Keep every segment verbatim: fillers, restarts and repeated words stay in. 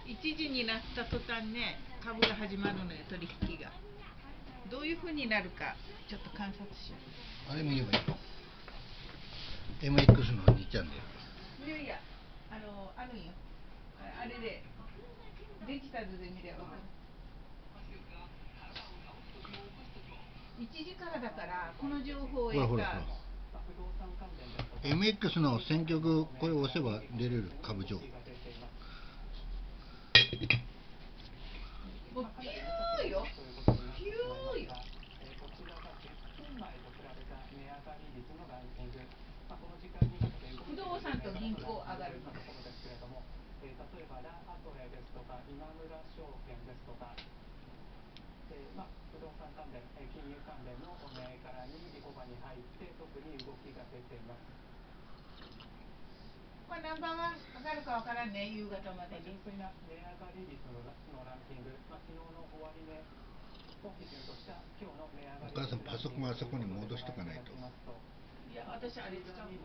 いちじになった途端ね、株が始まるのよ、取引が。どういう風になるかちょっと観察しよう。 あれ見ればいいの？ エムエックス のにチャンネル。 いやいや、あの、あるんよ。あれで、デジタルで見れば分かる。いちじからだから、この情報を得た。 ほらほらほら。エムエックス の選曲、これを押せば出れる株情報。 もうピューよ。ピューよ。不動産と銀行上がるの。例えばラ・アトレですとか今村証券ですとか、えーまあ、不動産関連、金融関連の銘柄に小判に入って特に動きが出ています。これナンバーワン上がるか分からんね、夕方までに。純粋な値上がり率のランキング、まあ、昨日の終値を基準とした今日の値上がり率。 お母さんパソコンあそこに戻しとかないと。 いや、私あれ使う。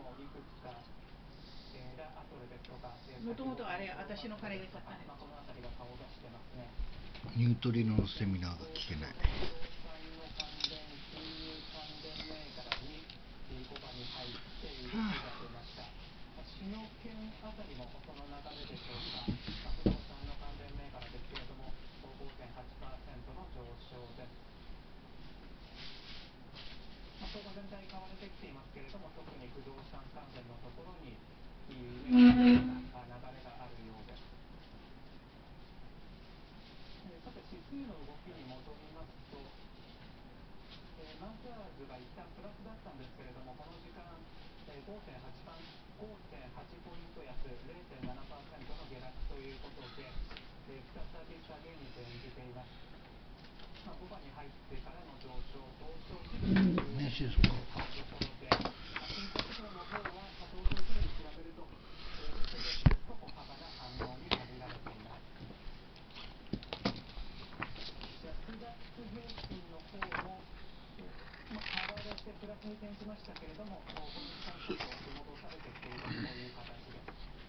もともとあれ、私の彼が買ったね。 ニュートリノのセミナーが聞けない。 シノケンあたりもその流れでしょうか。不動産の関連銘柄ですけれども ごてんはちパーセント の上昇です。まあ、相場全体買われてきていますけれども、特に不動産関連のところにいい流れがあるようです。さて指数の動きに戻りますと、えー、マザーズが一旦プラスだったんですけれども、この時間、えー、ごてんはち ごてんはちポイント安 れいてんななパーセント の下落ということで、えー、再び下げに転じています。まあ、ごばんに入ってからの上昇、東証一部に名刺ですか？ ところで、まあ、新興市場の方は、まあ、東証一部に比べると、えー、エスエスですと小幅な反応に限られています。ジャスダック平均の方も、えーまあ、買われてプラスに転じましたけれども、この時間ちょっと押し戻されてきているという形です。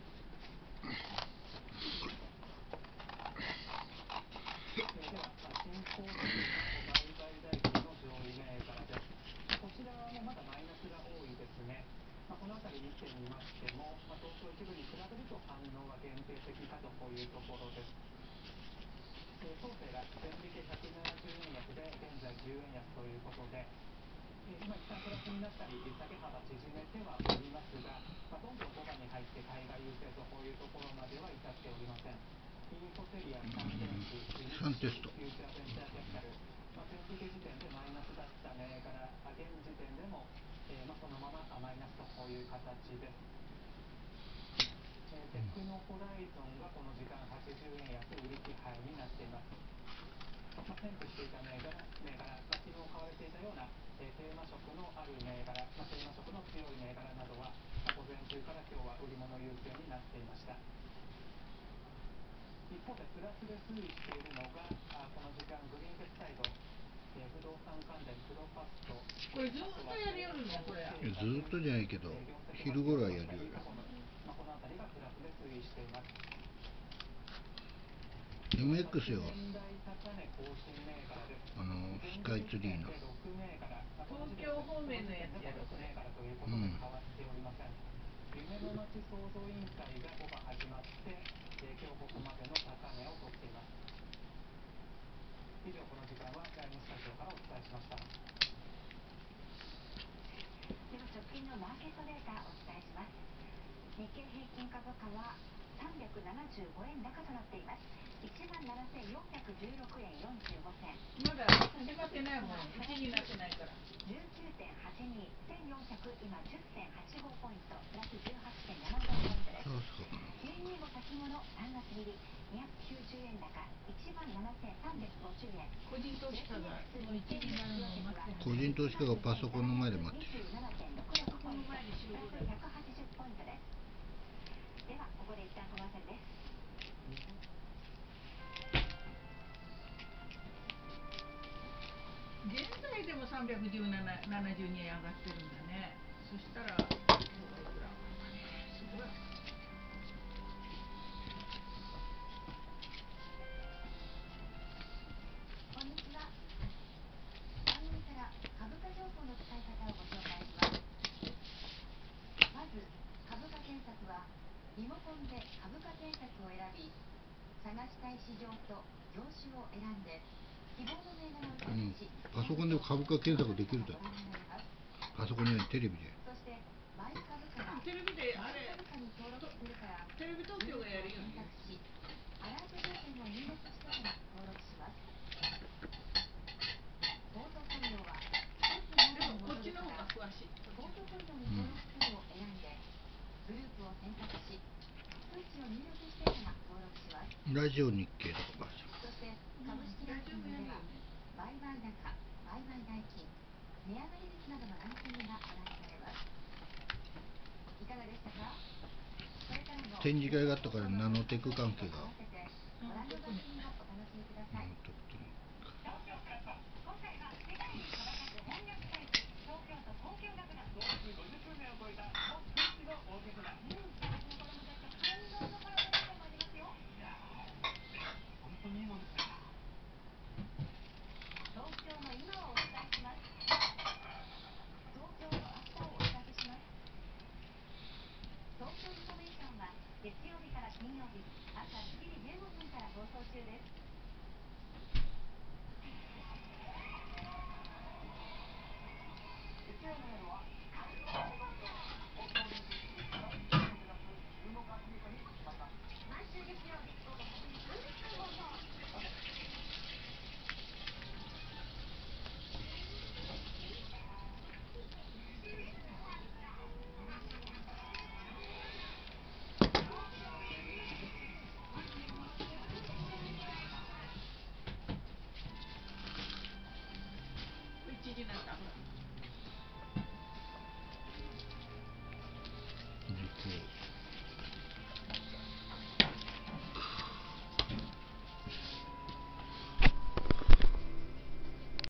えー、では、新興市場の売買代金の上位銘柄です。こちらもまだマイナスが多いですね。まあ、この辺り見てみましても、まあ、東証一部に比べると反応は限定的かというところです。えー、当世が前日ひゃくななじゅうえん安で現在じゅうえん安ということで、えー、まあ、一旦プラスになったり下げ幅縮めてはおりますが、まあ、どんどんごばんに入って買いが優勢というところまでは至っておりません。インフォテリア、サンデンス、 サンテスト。 フューチャーベンチャーキャピタル、まあ、前付け時点でマイナスだった銘柄、現時点でも、えーまあ、そのままマイナスという形です。えー、テクノホライゾンがこの時間はちじゅうえん安売り気配になっています。まあ、先付していた銘柄、銘柄、まあ、昨日買われていたような、えー、テーマ色のある銘柄、まあ、テーマ色の強い銘柄などは、まあ、午前中から今日は売り物優勢になっていました。一方でプラスで推移しているのが、あこの時間グリーンベスサイド、えー、不動産関連プロファスト、これずっとやるよね、これ。 ずっとじゃないけど、昼頃はやるよ。 まあ、この辺りがプラスで推移しています。 エムエックス よ。あのスカイツリーの。 東京方面のやつやろ、これ。 うん。 夢の街創造委員会がごばん始まって、えー、今日ここまでの高値を取っています。以上、この時間は第二スタジオからお伝えしました。では直近のマーケットデータお伝えします。日経平均株価はさんびゃくななじゅうごえん高となっています。いちまんななせんよんひゃくじゅうろくえんよんじゅうごせん。まだ始まってないもん。いちになってないから。じゅうきゅうてんはちに、せんよんひゃく、今じゅってんはちごポイント、プラスじゅうはちてんななごポイントです。 そうそう。 じゅうにご先物さんがつ切りにひゃくきゅうじゅうえん高、いちまんななせんさんびゃくごじゅうえん。個人投資家がもういちになるのを待ってる。 個人投資家がパソコンの前で待ってる。 パソコンの前で集合だよ。ひゃくはちじゅうポイントです。ではここで一旦コマーシャルです。現在でもさんびゃくななじゅうにえん上がってるんだね。そしたら今日はいくら上がったね。すごい。 探したい市場と業種を選んで希望の銘柄をうん、 探し、 パソコンで株価検索できるだって。パソコンじゃない、テレビで。 そしてマイ株からテレビであマイれ株価に登録するからテレビ東京がやるよ選ね。 択しアラート条件を入力してから登録します。ポートフォリオはでもこっちの方が詳しい。 ポートフォリオに登録数を選んでグループを選択し数値を入力してから登録します。 ラジオ日経とか。 そして株式ランキングでは売買高、売買代金、値上がり率などのランキングがご覧になれます。いかがでしたか？これからも展示会があったからナノテク関係が。 合わせてご覧の番組をお楽しみください。 東京プラスは今回は世界に羽ばたく翻訳大使東京都交響楽団創立ごじゅっしゅうねんを超えたトップ一の大手団。うん、私の子供たちと感動のコラボレーションもありますよ。いやー、本当にいいもんですね。 東京の今をお伝えします。東京の明日をお知らせします。東京インフォメーションは月曜日から金曜日朝しちじじゅうごふんから放送中です。